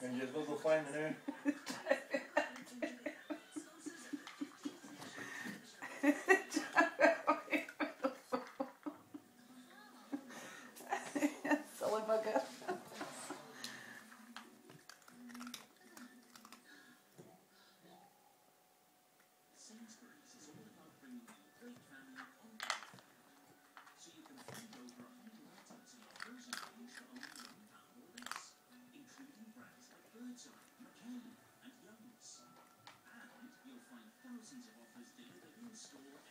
And just go find the new. Silly bugger. McCain and Young's. And you'll find thousands of offers delivered in store